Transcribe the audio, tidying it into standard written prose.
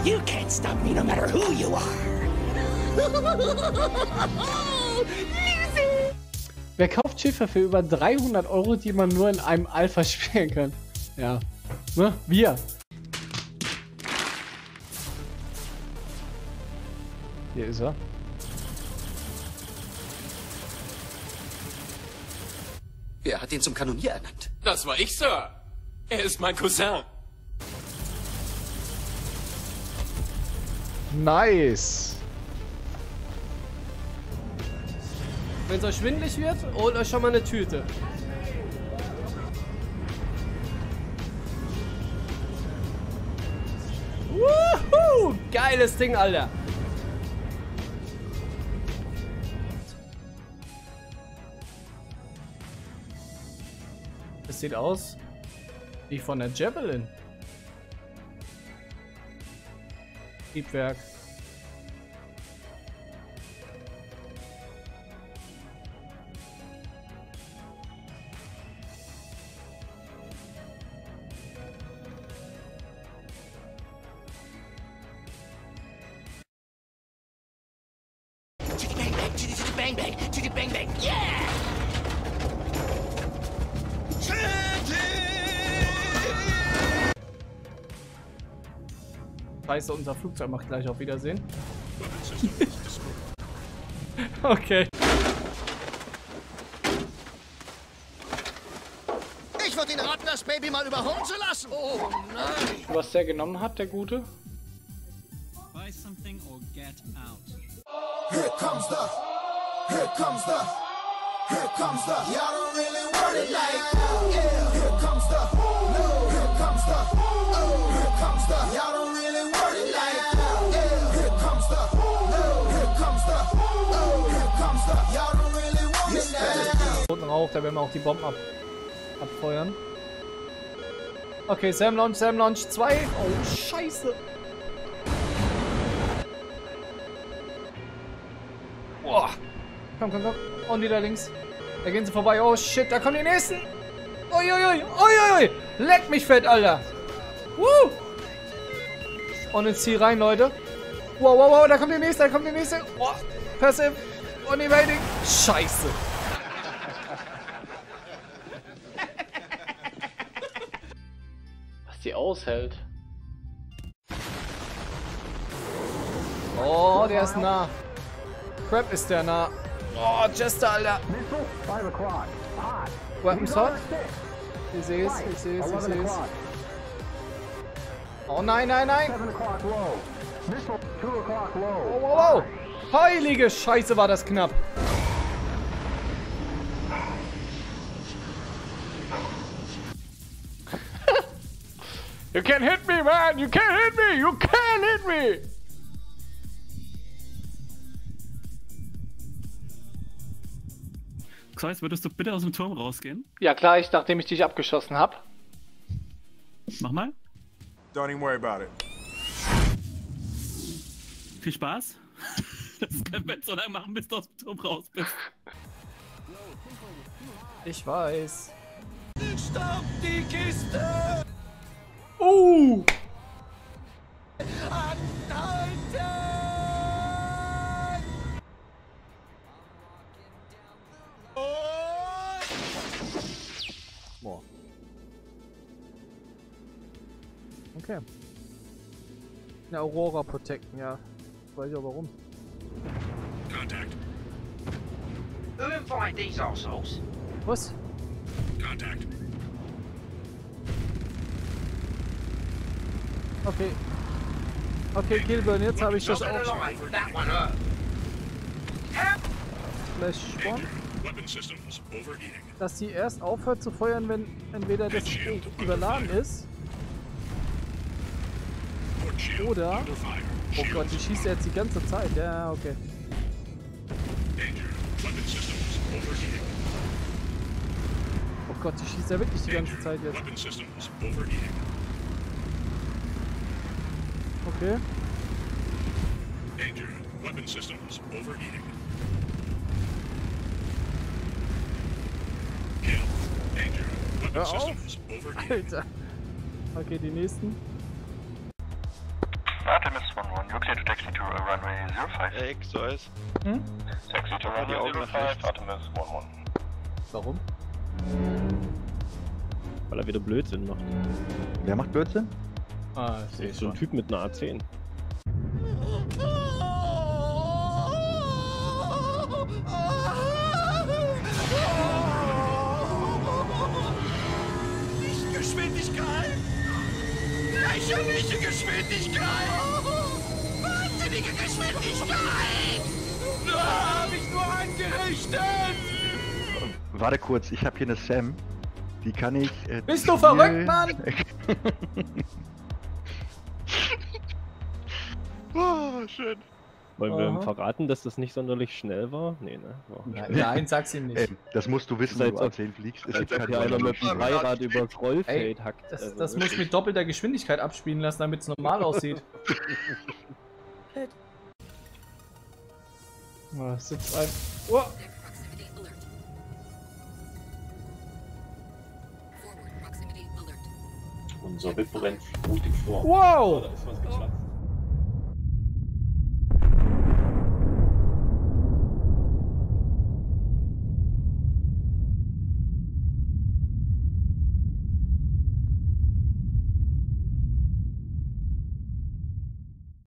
You can't stop me no matter who you are. Wer kauft Schiffe für über 300 €, die man nur in einem Alpha spielen kann? Ja, ne? Wir. Hier ist er. Wer hat ihn zum Kanonier ernannt? Das war ich, Sir. Er ist mein Cousin. Nice. Wenn es euch schwindelig wird, holt euch schon mal eine Tüte. Wuhu! Geiles Ding, Alter. Das sieht aus wie von der Javelin. Triebwerk. Bang, bang, bang, bang, bang, bang, bang, yeah! Scheiße, unser Flugzeug macht gleich auf Wiedersehen. Okay. Ich würde ihn raten, das Baby mal überholen zu lassen. Oh nein. Was der genommen hat, der Gute? Buy something or get out. Here comes the, here comes the, here comes the. Y'all don't really want it like that. Yeah. Here comes the, no. Here comes the, oh. Here comes the. Y'all don't really want it like that. Yeah. Here comes the, no. Here comes the, oh. Here comes the. Y'all don't really want it like that. Roten Rauch, da werden wir auch die Bomben abfeuern. Okay, Sam Launch 2. Oh, scheiße. Boah. Komm. Und wieder links. Da gehen sie vorbei. Oh shit, da kommen die nächsten. Uiuiui. Leck mich fett, Alter. Woo. Und ins Ziel rein, Leute. Wow. Da kommt die nächste. Oh, Passive. Und Evading. Scheiße. Was die aushält. Oh, der ist nah. Crap ist der nah. Oh, Jester, Alter. Weapons hot. Ich seh's. Oh nein. Oh, wow. Heilige Scheiße, war das knapp. You can't hit me, man! You can't hit me! You can't hit me! Xyz, würdest du bitte aus dem Turm rausgehen? Ja, gleich, nachdem ich dich abgeschossen habe. Mach mal. Don't even worry about it. Viel Spaß. Das können wir so lange machen, bis du aus dem Turm raus bist. Ich weiß. Stopp die Kiste! Anhalten! Boah. Okay. Eine Aurora protecten, ja. Weiß ich auch warum. Contact. Who invited these assholes? Was? Contact. Okay, Killburn, jetzt habe ich das auch. Alive with that one hurt. Flash Spawn. Weapon systems overheating. Dass sie erst aufhört zu feuern, wenn entweder das überladen ist. Port shield Oder. under fire. Oh Gott, die schießt jetzt die ganze Zeit. Ja, okay. Danger. Weapon systems overheating. Oh Gott, die schießt ja wirklich die ganze Zeit jetzt. Weapon systems overheating. Okay. Danger. Weapon systems overheating. Kill. Danger. Weapon Hör auf. systems overheating. Alter. Okay, die nächsten. Atom is runway 05. X, so ist. Taxi to runway 05, Artemis 11. Warum? Weil er wieder Blödsinn macht. Wer macht Blödsinn? Ah, ich sehe So ein schon. Typ mit einer A10. Lichtgeschwindigkeit! Lächerliche Geschwindigkeit! Wahnsinnige Geschwindigkeit! Hab ich nur angerichtet! Warte kurz, ich habe hier eine Sam. Die kann ich. Bist du verrückt, Mann? Oh, schön. Wollen wir ihm Aha. verraten, dass das nicht sonderlich schnell war? Nee, ne? Nein, sag's ihm nicht. Das musst du wissen, Das wenn ist du als A10 fliegst. Als ob hier einer mit dem Dreirad über das Rollfeld hackt. Das, Also das muss wirklich. mit doppelter Geschwindigkeit abspielen lassen, damit es normal aussieht. Oh, es sitzt ein. Oh, Unser Wettbewerb ruht vor. Wow! Da ist was geplatzt.